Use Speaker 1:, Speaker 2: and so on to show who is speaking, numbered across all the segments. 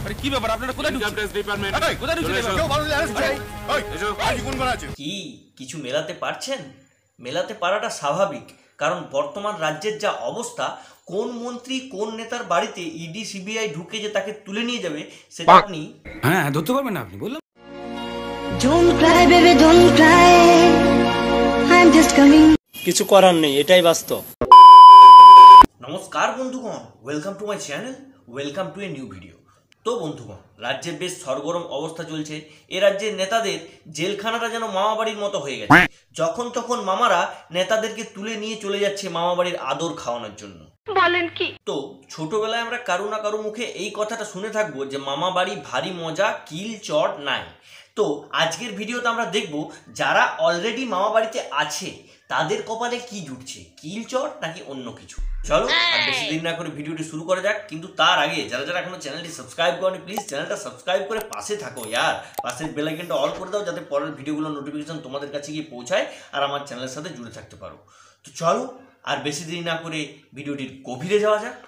Speaker 1: আরে কি ব্যাপার আপনারা কোথায় ঢুকছেন? ইনকাম ট্যাক্স ডিপার্টমেন্ট কোথায় ঢুকছেন? কেউ মানুষ অ্যারেস্ট চাই। ওই এসো আজ কোন বার আছে?
Speaker 2: কি কিছু মেলাতে পারছেন? মেলাতে পারাটা স্বাভাবিক, কারণ বর্তমান রাজ্যের যা অবস্থা, কোন মন্ত্রী কোন নেতার বাড়িতে ইডি সিবিআই ঢুকে যে তাকে তুলে নিয়ে যাবে সেটা আপনি
Speaker 1: ধরতে পারবেন না। আপনি বললাম
Speaker 3: Don't cry baby don't cry I'm just coming
Speaker 4: কিছু করার নেই, এটাই বাস্তব।
Speaker 2: নমস্কার বন্ধুগণ, welcome to my channel, welcome to a new video. তো বন্ধুগণ, রাজ্যে বেশ সরগরম অবস্থা চলছে। এ রাজ্যের নেতাদের জেলখানাটা যেন মামাবাড়ির মতো হয়ে গেছে। যখন তখন মামারা নেতাদেরকে তুলে নিয়ে চলে যাচ্ছে মামাবাড়ির আদর খাওয়ানোর জন্য। বলেন কি? তো ছোটবেলায় আমরা কারো না কারো মুখে এই কথাটা শুনে থাকবো যে মামা বাড়ি ভারী মজা, কিল চট নাই। তো আজকের ভিডিওতে আমরা দেখব যারা অলরেডি মামা বাড়িতে আছে তাদের কপালে কি জুটছে, কিল চট নাকি অন্য কিছু। চলো আর বেশি দেরি না করে ভিডিওটি শুরু করা যাক। কিন্তু তার আগে যারা যারা এখনো চ্যানেলটি সাবস্ক্রাইব করনি, প্লিজ চ্যানেলটা সাবস্ক্রাইব করে পাশে থাকো ইয়ার। পাশের বেল আইকনটা অল করে দাও যাতে পরের ভিডিওগুলোর নোটিফিকেশন তোমাদের কাছে গিয়ে পৌঁছায় আর আমার চ্যানেলের সাথে জুড়ে থাকতে পারো। তো চলো আর বেশি দেরি না করে ভিডিওটির গভীরে যাওয়া যাক।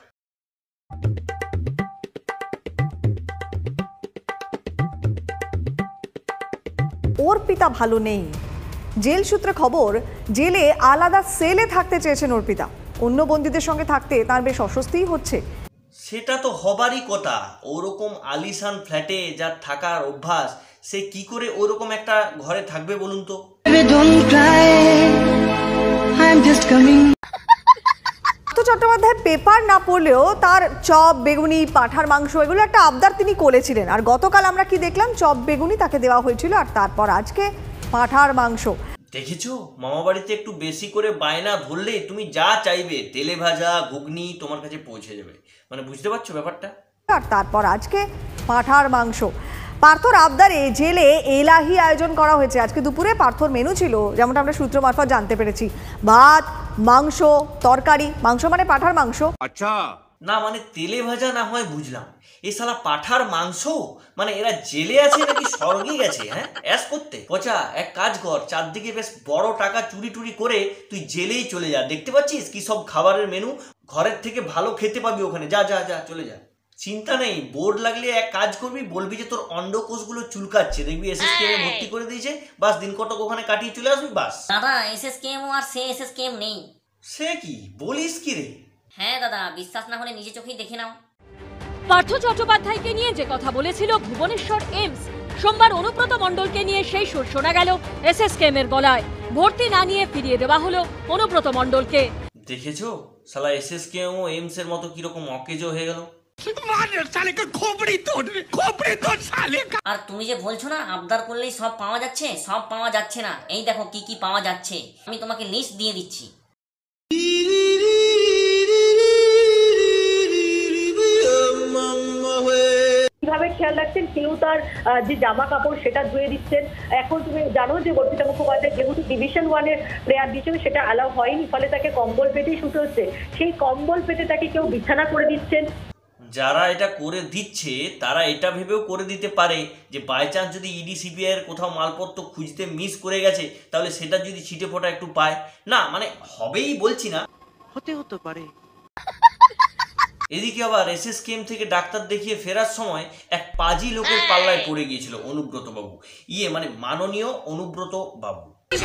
Speaker 5: অর্পিতা ভালো নেই। জেল সূত্রে খবর, জেলে আলাদা সেলে থাকতে চেয়েছেন অর্পিতা। অন্য বন্দীদের সঙ্গে থাকতে তার বেশ অস্বস্তিই হচ্ছে।
Speaker 2: সেটা তো হবারই কথা। ওরকম আলিশান ফ্ল্যাটে যার থাকার অভ্যাস, সে কি করে ওরকম একটা ঘরে থাকবে বলুন তো?
Speaker 3: baby don't cry I'm just coming
Speaker 5: Chattopadhyay paper না পড়লেও তার চপ বেগুনি পাঁঠার মাংস এগুলো একটা আবদার তিনি করেছিলেন। আর গতকাল আমরা কি দেখলাম, চপ বেগুনি তাকে দেওয়া হয়েছিল, আর তারপর আজকে পাঁঠার মাংস।
Speaker 2: দেখেছো, মামা বাড়িতে একটু বেশি করে বায়না ধরলে তুমি যা চাইবে তেলে ভাজা ঘুগনি তোমার কাছে পৌঁছে যাবে। মানে বুঝতে পারছো ব্যাপারটা?
Speaker 5: আর তারপর আজকে পাঁঠার মাংস। পার্থর আবদারে জেলে এলাহি আয়োজন করা হয়েছে। আজকে দুপুরে পার্থর মেনু ছিল, যেমনটা আমরা সূত্র মারফত জানতে পেরেছি, ভাত, মাংস, তরকারি। মাংস মানে পাঁঠার মাংস।
Speaker 1: আচ্ছা
Speaker 2: না মানে তেলে ভাজা না হয় বুঝলাম, এই শালা পাঁঠার মাংস? মানে এরা জেলে আছে নাকি স্বর্গে গেছে? হ্যাঁ অ্যাস করতে। পচা এক কাজ কর, চারদিকে বেশ বড় টাকা চুরি টুরি করে তুই জেলেই চলে যা। দেখতে পাচ্ছিস কি সব খাবারের মেনু? ঘরের থেকে ভালো খেতে পাবি ওখানে। যা যা যা চলে যা, চিন্তা নেই। বোর লাগলে এক কাজ করবি, বলবি যে তোর অন্ডকোষগুলো চুলকাচ্ছে, দেখবি এসএসকেএম এ ভর্তি করে দিয়েছে, বাস দিন কতক ওখানে কাটিয়ে চলে আসবি বাস।
Speaker 6: দাদা এসএসকেএম আর সে এসএসকেএম নেই।
Speaker 2: সে কি বলিস কি রে?
Speaker 6: হ্যাঁ দাদা, বিশ্বাস না হলে নিজে চোখেই দেখে নাও।
Speaker 7: পার্থ চট্টোপাধ্যায়কে নিয়ে যে কথা বলেছিল ভুবনেশ্বর এইমস, সোমবার অনুব্রত মণ্ডলকে নিয়ে সেই সুর শোনা গেল এসএসকেএম এর গলায়। ভর্তি না নিয়ে ফিরিয়ে দেওয়া হলো অনুব্রত মণ্ডলকে।
Speaker 2: দেখেছো শালা এসএসকেএম ও এইমস এর মতো কিরকম অকেজো হয়ে গেল।
Speaker 6: আর তুমি যে বলছো না আবদার করলেই সব পাওয়া যাচ্ছে, সব পাওয়া যাচ্ছে না। এই দেখো কি কি পাওয়া যাচ্ছে, আমি তোমাকে লিস্ট দিয়ে দিচ্ছি।
Speaker 8: কিভাবে খেয়াল রাখছেন, কেউ তার যে জামা কাপড় সেটা ধুয়ে দিচ্ছেন। এখন তুমি জানো যে অর্পিতা মুখোপাধ্যায় যেহেতু ডিভিশন 1-এর প্লেয়ার দিয়েছিল, সেটা অ্যালাউ হয়নি, ফলে তাকে কম্বল পেতেই শুতে হচ্ছে। সেই কম্বল পেতে তাকে কেউ বিছানা করে দিচ্ছেন।
Speaker 2: যারা এটা করে দিচ্ছে তারা এটা ভেবেও করে দিতে পারে যে বাই চান্স যদি ইডি সিবিআই এর কোথাও মালপত্র খুঁজতে মিস করে গেছে, তাহলে সেটা যদি ছিটে ফোটা একটু পায়। না মানে হবেই বলছি না,
Speaker 9: হতে পারে।
Speaker 2: এদিকে আবার এসএসকেএম থেকে ডাক্তার দেখিয়ে ফেরার সময় এক পাজি লোকের পাল্লায় পড়ে গিয়েছিল অনুব্রত বাবু। মানে মাননীয় অনুব্রত বাবু।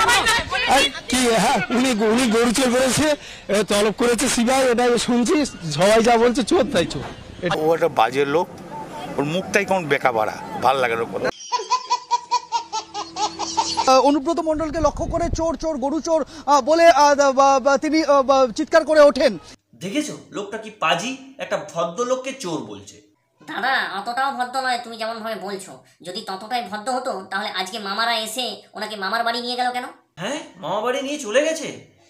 Speaker 4: উনি গরু চোর করেছে, তলব করেছে সিবিআই, এটা শুনছি। সবাই যা বলছে চোর তাই চোর।
Speaker 10: ও একটা বাজে লোক, ওর মুখটাই কেমন বেকা বাড়া, ভাল লাগে না কথা।
Speaker 11: অনুব্রত মণ্ডলকে লক্ষ্য করে চোর চোর গরু চোর বলে তিনি চিৎকার করে ওঠেন।
Speaker 2: দেখেছো লোকটা কি পাজি, একটা ভদ্রলোককে চোর বলছে।
Speaker 6: দাদা অতটাও ভদ্র নয় তুমি যেমন ভাবে বলছো। যদি ততটাই ভদ্র হতো তাহলে আজকে মামারা এসে ওনাকে মামার বাড়ি নিয়ে গেল কেন?
Speaker 2: হ্যাঁ মামা বাড়ি নিয়ে চলে গেছে।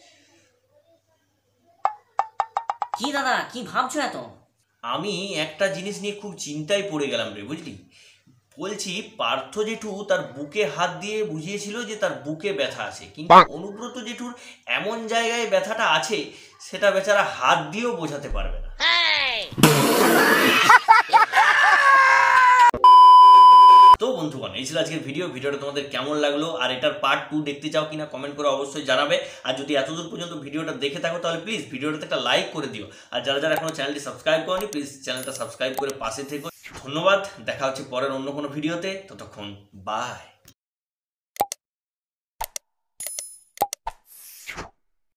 Speaker 6: কি দাদা কি ভাবছো এত?
Speaker 2: আমি একটা জিনিস নিয়ে খুব চিন্তায় পড়ে গেলাম রে, বুঝলি। বলছি পার্থ জেঠু তার বুকে হাত দিয়ে বুঝিয়েছিল যে তার বুকে ব্যথা আছে, কিন্তু অনুব্রত জেঠুর এমন জায়গায় ব্যথাটা আছে সেটা বেচারা হাত দিয়েও বোঝাতে পারবে না। তো বন্ধুগণ, এই ছিল আজকের ভিডিওটা তোমাদের কেমন লাগলো, আর এটার পার্ট 2 দেখতে চাও কিনা কমেন্ট করে অবশ্যই জানাবে। আর যদি এতদূর পর্যন্ত ভিডিওটা দেখে থাকো তাহলে প্লিজ ভিডিওটাতে একটা লাইক করে দিও। আর যারা যারা এখনো চ্যানেলটি সাবস্ক্রাইব করোনি প্লিজ চ্যানেলটা সাবস্ক্রাইব করে পাশে থেকো। ধন্যবাদ, দেখা হচ্ছে পরের অন্য কোনো ভিডিওতে, ততক্ষণ বাই।